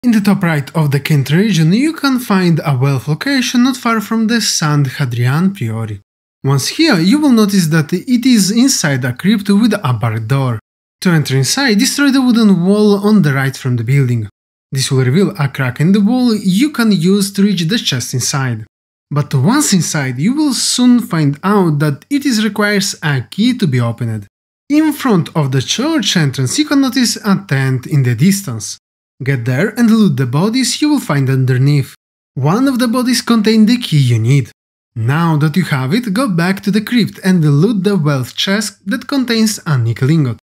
In the top right of the Kent region, you can find a wealth location not far from the San Hadrian Priory. Once here, you will notice that it is inside a crypt with a barred door. To enter inside, destroy the wooden wall on the right from the building. This will reveal a crack in the wall you can use to reach the chest inside. But once inside, you will soon find out that it requires a key to be opened. In front of the church entrance, you can notice a tent in the distance. Get there and loot the bodies you will find underneath. One of the bodies contains the key you need. Now that you have it, go back to the crypt and loot the wealth chest that contains a nickel ingot.